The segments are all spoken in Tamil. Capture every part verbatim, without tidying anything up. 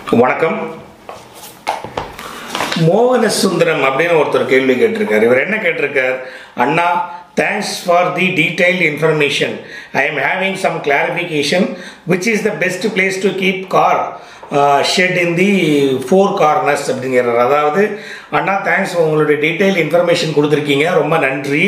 வணக்கம். மோகன சுந்தரம் அப்படின்னு ஒருத்தர் கேள்வி கேட்டிருக்கார். இவர் என்ன கேட்டிருக்கார்? அண்ணா, thanks for the detailed information. I am having some clarification. Which is the best place to keep car uh, shed in the four corners அப்படிங்கிறார். அதாவது அண்ணா, தேங்க்ஸ், உங்களுடைய டீட்டெயில் இன்ஃபர்மேஷன் கொடுத்துருக்கீங்க, ரொம்ப நன்றி.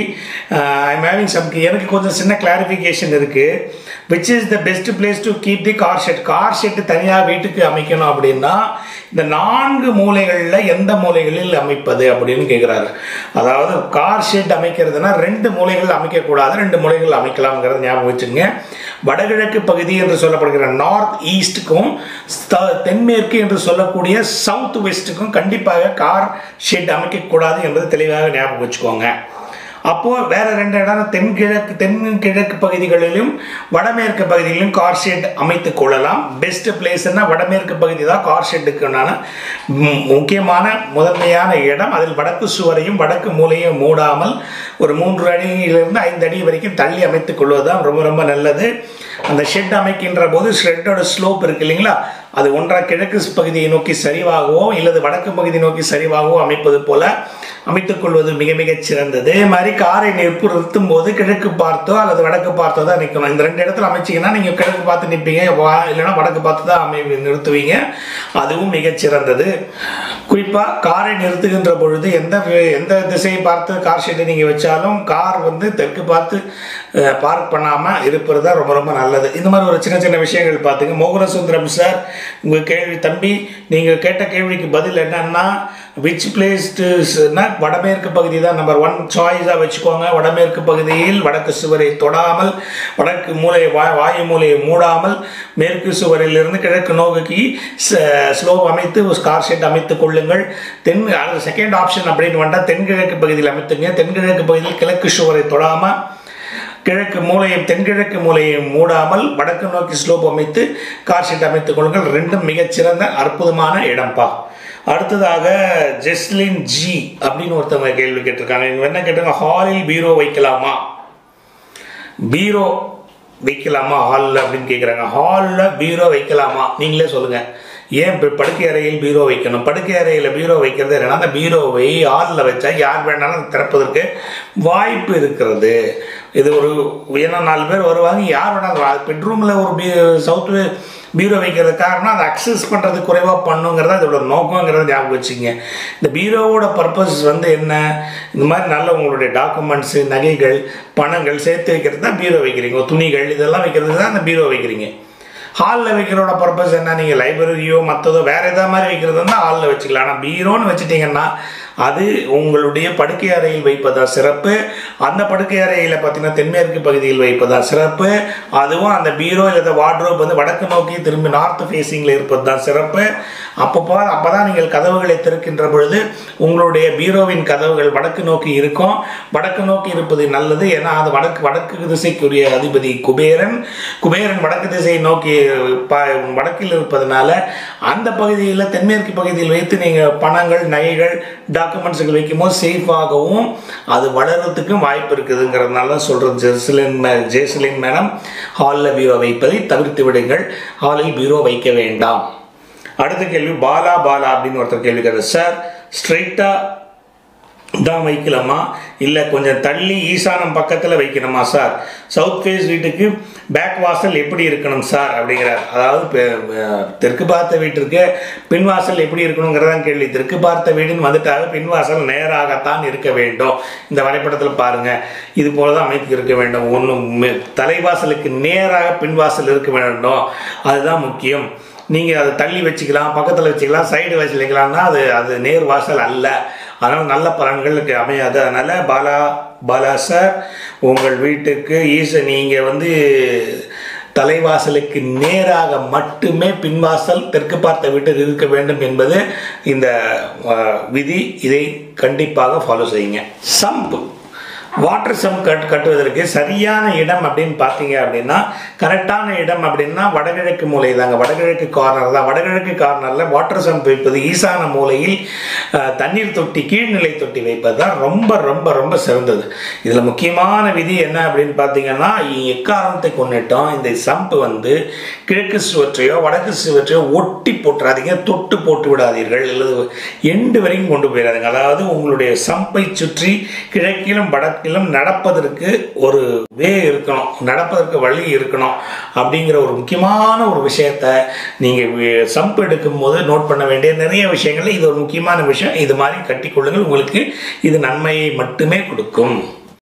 ஐ எம் ஹேவிங் சம் எனக்கு கொஞ்சம் சின்ன கிளாரிஃபிகேஷன் இருக்குது. Which is the best place to keep the car shed? Car shed தனியாக வீட்டுக்கு அமைக்கணும் அப்படின்னா இந்த நான்கு மூலைகளில் எந்த மூலைகளில் அமைப்பது அப்படின்னு கேட்குறாரு. அதாவது கார் ஷெட் அமைக்கிறதுனா ரெண்டு மூலைகள் அமைக்கக்கூடாது, ரெண்டு மூலைகள் அமைக்கலாம்ங்கிறத ஞாபகம் வச்சுங்க. வடகிழக்கு பகுதி என்று சொல்லப்படுகிற நார்த் ஈஸ்ட்டுக்கும் தென்மேற்கு என்று சொல்லக்கூடிய சவுத் வெஸ்ட்டுக்கும் கண்டிப்பாக கார் ஷெட் அமைக்கக்கூடாது என்பது தெளிவாக ஞாபகம் வச்சுக்கோங்க. அப்போது வேறு ரெண்டு இடம் தென்கிழக்கு தென்கிழக்கு பகுதிகளிலும் வடமேற்கு பகுதிகளிலும் கார் ஷெட் அமைத்து கொள்ளலாம். பெஸ்ட் பிளேஸ்னா வடமேற்கு பகுதி தான் கார் ஷெட்டுக்குண்டான முக்கியமான முதன்மையான இடம். அதில் வடக்கு சுவரையும் வடக்கு மூலையும் மூடாமல் ஒரு மூன்று அடியிலிருந்து ஐந்து அடி வரைக்கும் தள்ளி அமைத்துக் கொள்வது தான் ரொம்ப ரொம்ப நல்லது. அந்த ஷெட் அமைக்கின்ற போது ஷெட்டோட ஸ்லோப் இருக்கு இல்லைங்களா, அது ஒன்றாக கிழக்கு பகுதியை நோக்கி சரிவாகவோ இல்லது வடக்கு பகுதி நோக்கி சரிவாகவோ அமைப்பது போல அமைத்துக் கொள்வது மிக மிகச் சிறந்தது. அதே மாதிரி காரை நிற்பு நிறுத்தும் போது கிழக்கு பார்த்தோ அல்லது வடக்கு பார்த்தோ தான் நிற்கணும். இந்த ரெண்டு இடத்துல அமைச்சிங்கன்னா நீங்கள் கிழக்கு பார்த்து நிற்பீங்க, இல்லைன்னா வடக்கு பார்த்து தான் அமை நிறுத்துவீங்க. அதுவும் மிகச் சிறந்தது. குறிப்பாக காரை நிறுத்துகின்ற பொழுது எந்த எந்த திசையை பார்த்து கார் ஷெட்டை நீங்கள் வச்சாலும் கார் வந்து தெற்கு பார்த்து பார்க் பண்ணாமல் இருப்பது தான் ரொம்ப ரொம்ப நல்லது. இந்த மாதிரி ஒரு சின்ன சின்ன விஷயங்கள் பார்த்துங்க. மோகனசுந்தரம் சார், உங்கள் கேள்வி தம்பி, நீங்கள் கேட்ட கேள்விக்கு பதில் என்னன்னா, விச் பிளேஸ்னா வடமேற்கு பகுதி தான் நம்பர் ஒன் சாய்ஸாக வச்சுக்கோங்க. வடமேற்கு பகுதியில் வடக்கு சுவரை தொடாமல், வடக்கு மூலையை வாயு மூலையை மூடாமல், மேற்கு சுவரிலிருந்து கிழக்கு நோக்கி ஸ்லோப் அமைத்து கார் ஷெட் அமைத்துக் கொள்ளுங்கள். தென் செகண்ட் ஆப்ஷன் அப்படின்னு வந்தால் தென்கிழக்கு பகுதியில் அமைத்துங்க. தென்கிழக்கு பகுதியில் கிழக்கு சுவரை தொடாமல், கிழக்கு மூலையை தென்கிழக்கு மூலையை மூடாமல் வடக்கு நோக்கி ஸ்லோப் அமைத்து கார் ஷெட் அமைத்துக் கொள்ளுங்கள். ரெண்டும் மிகச்சிறந்த அற்புதமான இடம்பா. அடுத்ததாக ஜெஸ்லின் ஜி அப்படின்னு ஒருத்தவங்க கேள்வி கேட்டிருக்காங்க. என்ன கேட்டாங்க? ஹாலில் பீரோ வைக்கலாமா? பீரோ வைக்கலாமா ஹாலில் அப்படின்னு கேட்குறாங்க. ஹாலில் பீரோ வைக்கலாமா? நீங்களே சொல்லுங்கள். ஏன் இப்போ படுக்கை அறையில் பீரோ வைக்கணும்? படுக்கை அறையில் பீரோ வைக்கிறது என்னன்னா, அந்த பீரோவை ஹாலில் வச்சா யார் வேணாலும் திறப்பதற்கு வாய்ப்பு இருக்கிறது. இது ஒரு ஏன்னா நாலு பேர் வருவாங்க, யார் வேணாலும் பெட்ரூமில் ஒரு பீ சவுத் பீரோ வைக்கிறது காரணம் அதை அக்சஸ் பண்ணுறது குறைவாக பண்ணுங்கிறத இதோட நோக்கங்கிறத ஞாபகம் வச்சுங்க. இந்த பீரோவோட பர்பஸ் வந்து என்ன? இந்த மாதிரி நல்ல உங்களுடைய டாக்குமெண்ட்ஸு, நகைகள், பணங்கள் சேர்த்து வைக்கிறது தான் பீரோ வைக்கிறீங்க. துணிகள் இதெல்லாம் வைக்கிறது தான் அந்த பீரோ வைக்கிறீங்க. ஹாலில் வைக்கிறோட பர்பஸ் என்ன? நீங்கள் லைப்ரரியோ மற்றதோ வேறு எதாவது மாதிரி வைக்கிறது தான் ஹாலில் வச்சுக்கலாம். ஆனால் பீரோன்னு வச்சுட்டிங்கன்னா அது உங்களுடைய படுக்கை அறையில் வைப்பதா சிறப்பு. அந்த படுக்கை அறையில் பார்த்தீங்கன்னா தென்மேற்கு பகுதியில் வைப்பதா சிறப்பு. அதுவும் அந்த பீரோ இல்லை வார்ட்ரோப் வந்து வடக்கு நோக்கி திரும்பி நார்த் ஃபேஸிங்கில் இருப்பது தான் சிறப்பு. அப்பப்போ அப்போ தான் நீங்கள் கதவுகளை திறக்கின்ற பொழுது உங்களுடைய பீரோவின் கதவுகள் வடக்கு நோக்கி இருக்கும். வடக்கு நோக்கி இருப்பது நல்லது. ஏன்னா அது வடக்கு வடக்கு திசைக்குரிய அதிபதி குபேரன். குபேரன் வடக்கு திசையை நோக்கி வடக்கில் இருப்பதனால அந்த பகுதியில் தென்மேற்கு பகுதியில் வைத்து நீங்கள் பணங்கள், நகைகள், டாக்குமெண்ட்ஸுகள் வைக்கும்போது சேஃபாகவும் அது வளர்கிறதுக்கும் வாய்ப்பு இருக்குதுங்கிறதுனால தான் சொல்கிறேன். ஜெஸ்லின் ஜெஸ்லின் மேடம், ஹாலில் பீரோ வைப்பதை தவிர்த்து விடுங்கள். ஹாலில் பீரோ வைக்க வேண்டாம். அடுத்த கேள்வி பாலா பாலா அப்படின்னு ஒருத்தர் கேள்வி கேட்குறாரு. சார், ஸ்ட்ரைட்டாக தான் வைக்கலாமா இல்லை கொஞ்சம் தள்ளி ஈசானம் பக்கத்தில் வைக்கணுமா சார்? சவுத் ஃபேஸ் வீட்டுக்கு பேக் வாசல் எப்படி இருக்கணும் சார் அப்படிங்கிறார். அதாவது தெற்கு பார்த்த வீட்டிற்கு பின் வாசல் எப்படி இருக்கணுங்கிறதான் கேள்வி. தெற்கு பார்த்த வீடுன்னு வந்துட்டாக பின் வாசல் நேராகத்தான் இருக்க வேண்டும். இந்த வரைபடத்தில் பாருங்கள், இது போல தான் அமைப்பு இருக்க வேண்டும். ஒன்று தலைவாசலுக்கு நேராக பின் வாசல் இருக்க வேண்டும், அதுதான் முக்கியம். நீங்கள் அதை தள்ளி வச்சுக்கலாம், பக்கத்தில் வச்சுக்கலாம், சைடு வச்சுக்கலாம்னா அது அது நேர் வாசல் அல்ல. அதனால் நல்ல பலன்களுக்கு அமையாது. அதனால் பாலா பாலா சார், உங்கள் வீட்டுக்கு ஈச நீங்கள் வந்து தலைவாசலுக்கு நேராக மட்டுமே பின்வாசல் தெற்கு பார்த்த வீட்டில் இருக்க வேண்டும் என்பது இந்த விதி. இதை கண்டிப்பாக ஃபாலோ செய்யுங்க. சம்பு வாட்டர் சம்ப் கட் கட்டுவதற்கு சரியான இடம் அப்படின்னு பார்த்தீங்க அப்படின்னா கரெக்டான இடம் அப்படின்னா வடகிழக்கு மூலை தாங்க, வடகிழக்கு கார்னர் தான். வடகிழக்கு கார்னரில் வாட்டர் சம்ப் வைப்பது, ஈசான மூலையில் தண்ணீர் தொட்டி கீழ்நிலை தொட்டி வைப்பது தான் ரொம்ப ரொம்ப ரொம்ப சிறந்தது. இதில் முக்கியமான விதி என்ன அப்படின்னு பார்த்தீங்கன்னா, எக்காரணத்தை கொண்டுட்டோம் இந்த சம்ப் வந்து கிழக்கு சுவற்றையோ வடக்கு சுவற்றையோ ஒட்டி போட்டுறாதீங்க, தொட்டு போட்டு விடாதீர்கள், அல்லது எண்டு வரைக்கும் கொண்டு போயிடாதீங்க. அதாவது உங்களுடைய சம்பை சுற்றி கிழக்கிலும் வடக்கு நடப்பதற்கு ஒரு வே இருக்கணும், நடப்பதற்கு வழி இருக்கணும். அப்படிங்கிற ஒரு முக்கியமான ஒரு விஷயத்தை நீங்க சம்ப் எடுக்கும் போது நோட் பண்ண வேண்டிய நிறைய விஷயங்கள், இது ஒரு முக்கியமான விஷயம். இது மாதிரி கட்டிக்கொள்ளுங்கள், உங்களுக்கு இது நன்மையை மட்டுமே கொடுக்கும்.